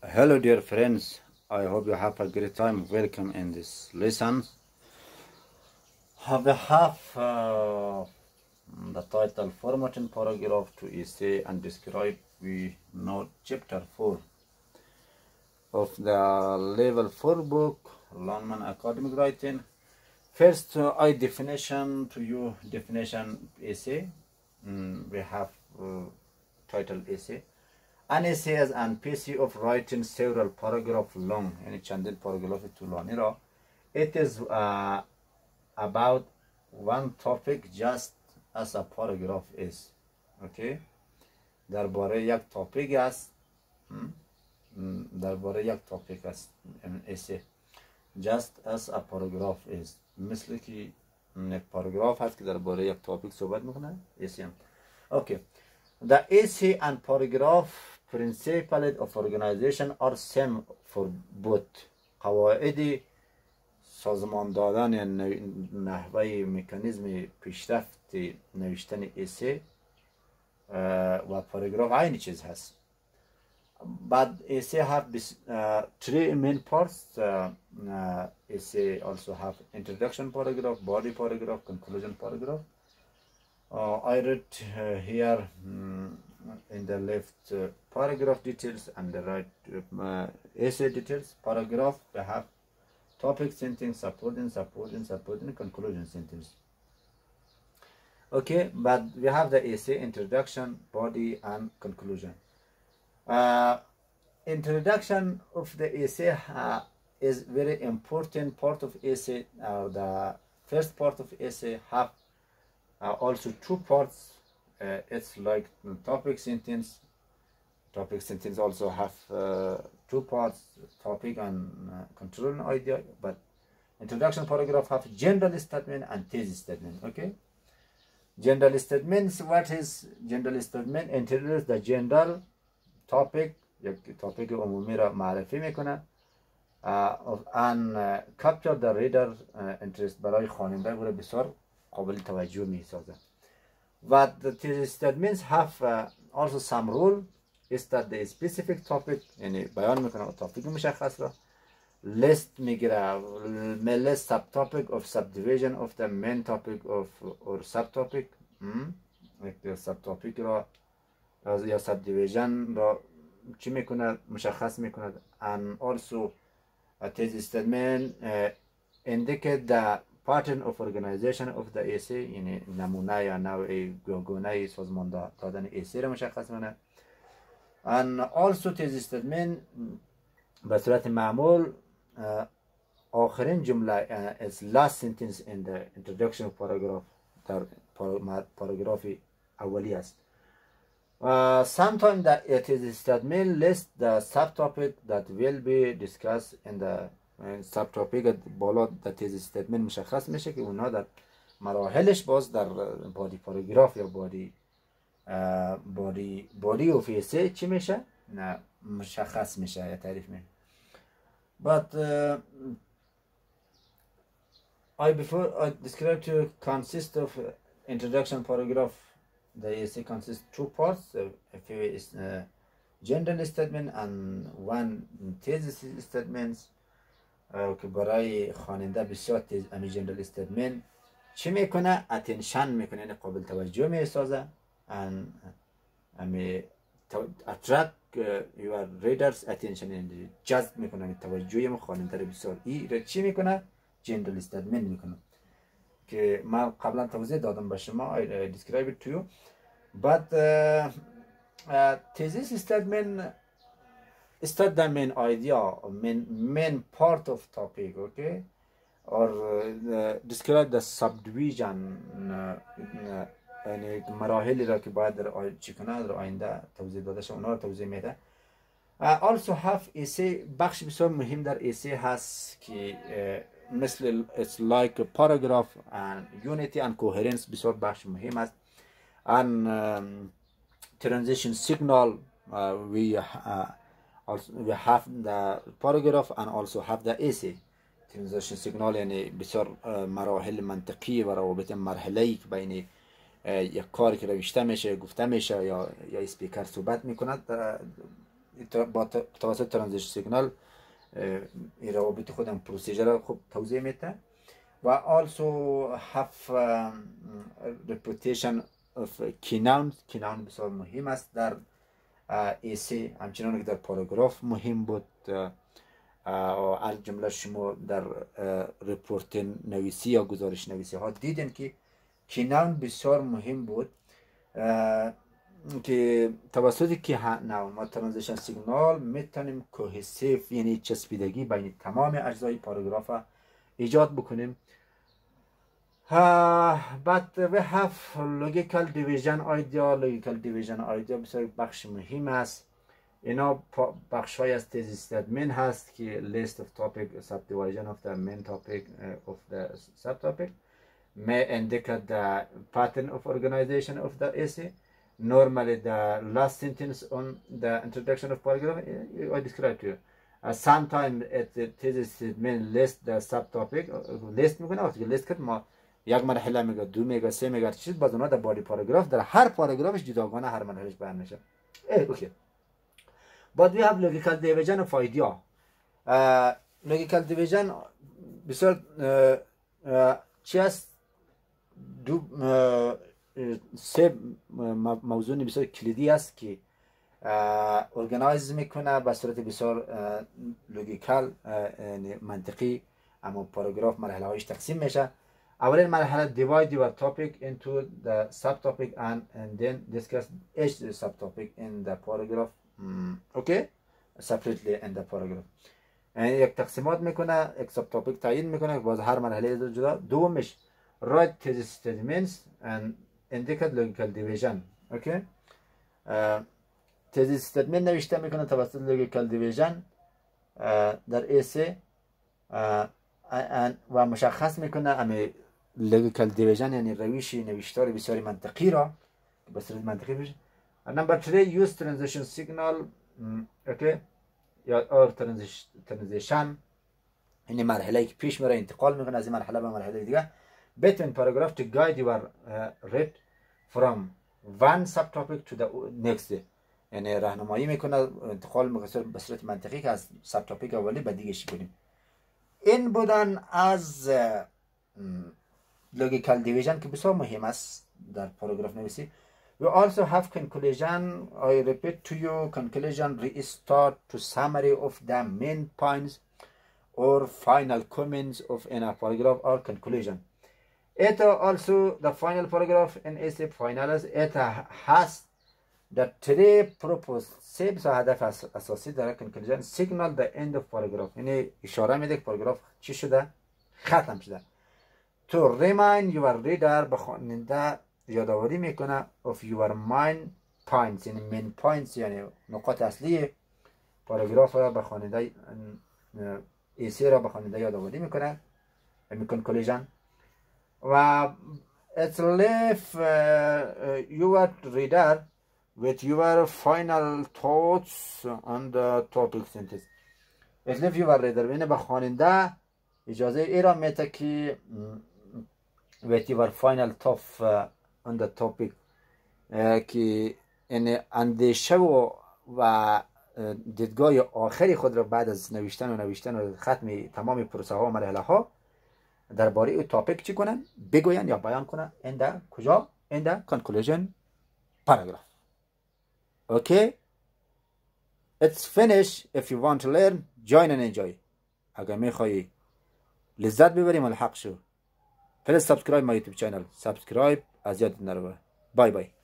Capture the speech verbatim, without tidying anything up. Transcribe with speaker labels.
Speaker 1: Hello dear friends, I hope you have a great time. Welcome in this lesson. Have we have uh, the title formatting paragraph to essay and describe. We know chapter four of the level four book, Longman Academic Writing. First, uh, I definition to you definition essay. Mm, we have uh, title essay. An essay is an piece of writing several paragraphs long, yani chandel paragraph too long. You know, it is uh, about one topic just as a paragraph is. Okay, درباره یک topic است. درباره یک topic است an essay just as a paragraph is. مثل که یک paragraph هست که درباره یک topic صحبت میکنه essay. Okay, the essay and paragraph principles of organization are same for both. قواعد سازمان دادن یا نحوه مکانیزم پیشرفت نوشتن essay و paragraph عین چیز هست. But essay have uh, three main parts. Uh, uh, essay also have introduction paragraph, body paragraph, conclusion paragraph. Uh, I wrote uh, here um, in the left uh, paragraph details and the right uh, essay details. Paragraph we have topic, sentence, supporting, supporting, supporting, conclusion sentence. Okay, but we have the essay, introduction, body, and conclusion. Uh, introduction of the essay uh, is very important part of essay. Uh, the first part of essay have uh, also two parts. Uh, it's like topic, sentence. Topic, sentence also have uh, two parts, topic and uh, controlling idea. But introduction paragraph have general statement and thesis statement. Okay, general statements. What is general statement? Introduce the general topic. یک topic عمومی را معرفی میکنه and uh, capture the reader uh, interest. برای خواننده او را بسیار قابل توجه می سازه. But the thesis statements have uh, also some rule is that the specific topic یعنی بیان میکنه topic مشخص را list میگیره list subtopic of subdivision of the main topic of or subtopic یک subtopic را یا subdivision را چی میکنه مشخص میکنه and also a thesis statement uh, indicate the pattern of organization of the essay یعنی نمونه یا نوع گونه سازمان دادن essay را مشخص میکنه and also thesis statement به صورت معمول uh, آخرین جمله uh, is last sentence in the introduction paragraph در پاراگراف اولی است. Uh, sometimes the it is statement list the subtopic that will be discussed in the uh, subtopic بالا the thesis statement مشخص میشه که اونها در مراحلش باز در بادی پاراگراف یا بادی بادی بادی اوف essay چی میشه؟ نه مشخص میشه یا تعریف میشه. But uh, I before I described to consist of introduction paragraph. The essay consists two parts. Uh, a few is uh, general statement and one thesis statements. که برای خواننده بسیار تیز امی general statement چی میکنه؟ attention میکنه یعنی قابل توجه میسازه and امی attract uh, your readers attention یعنی جذب میکنه توجه خواننده رو بسیار ای چی میکنه؟ general statement میکنه که من قبلا توضیح دادم به شما. I describe it to you. But uh, uh, thesis statement state the main idea, main main part of topic, okay, or uh, describe the subdivision. یعنی مراحلی را که باید در چی کنه در آینده توضیح داده شد اونا رو توضیح میده. Also have essay بخش بسیار مهم در essay هست که مثل it's like a paragraph and unity and coherence بسیار بخش مهم است. And um, transition signal uh, we uh, also we have the paragraph and also have the essay. transition signal یعنی بسیار مراحل منطقی و روابط مرحله‌ای که بین یک کاری که نوشته میشه گفته میشه یا یا اسپیکر صحبت میکند با توسط ترانزیشن سیگنال این روابط خودم پروسیجر خوب توضیح میده و also have um, reputation of key nouns. key noun بسیار مهم است در ایسی، همچنان که در پاراگراف مهم بود. الجمله شما در رپورت نویسی یا گزارش نویسی ها دیدین که کی ناون بسیار مهم بود که توسط کی ناون ما ترانزیشن سیگنال میتونیم کوهسیف یعنی چسبیدگی بین تمام اجزای پاراگراف ایجاد بکنیم. Uh, but we have logical division idea. logical division idea بسیار بخش مهم است. اینا بخش های از تیز استدمن هست که list of topic subdivision of the main topic uh, of the subtopic may indicate the pattern of organization of the essay. Normally the last sentence on the introduction of paragraph I described to you. Uh, sometimes at the thesis statement list the subtopic list میکنه. وقتی list کرد ما یک مرحله میگه، دو میگه، سه میگه، چیز باز اونا در بادی پاراگراف در هر پاراگرافش جداگانه هر مرحلهش بیان میشه. اوکی. But we have logical division of idea. Uh, logical division بسیار uh, uh, چی است؟ دو uh, سه موضوع بسیار کلیدی است که ارگانایز میکنه به صورت بسیار لوجیکال منطقی، اما پاراگراف مرحله هایش تقسیم میشه. اولین مرحله divide your topic into the subtopic and, and then discuss each subtopic in the paragraph. mm, okay separately in the paragraph. یعنی یک تقسیمات میکنه، یک ساب تاپیک تعیین میکنه باز هر مرحله جدا. دومش write thesis statements and indicate logical division. okay thesis statement نوشته میکنه توسط logical division در ایسه و مشخص میکنه امی logical division یعنی روش نوشتار بسیاری منطقی را به صورت منطقی بشه. number three use transition signal. okay یا or transition این مرحله که پیش میره انتقال میکنه از این مرحله به مرحله دیگه between paragraph to guide your uh, read from one subtopic to the next. یعنی راهنمایی میکنه انتقال میکنه به صورت منطقی که از ساب تاپیک اولی به دیگه بریم. این بودن از logical division که بسیار مهم است در پاراگراف نویسی. We also have conclusion. I repeat to you conclusion restart to summary of the main points or final comments of in a paragraph or conclusion. It also the final paragraph in essay finals. It has the three purpose سه بسا هدف اساسی در conclusion signal the end of paragraph. یعنی اشاره میده که پاراگراف چی شده؟ ختم شده. To remind your reader به خواننده یادآوری میکنه of your main points. یعنی main points یعنی نقاط اصلی پاراگراف را به خواننده ایسی را به خواننده یادآوری میکنه. یعنی conclusion و it's leave uh, your reader with your final thoughts on the topic sentence. it's leave your reader یعنی به خواننده اجازه ای را میده که with your final thoughts uh, on the topic که این اندیشه و و دیدگاه آخری خود را بعد از نوشتن و نوشتن و ختم تمام پروسه ها و مرحله ها درباره این تاپیک چی کنن؟ بگوین یا بیان کنن in the کجا؟ in the conclusion paragraph. okay it's finished. if you want to learn join and enjoy. اگر میخوایی لذت ببری ملحق شو. please subscribe my YouTube channel. subscribe از یاد نرو. bye bye.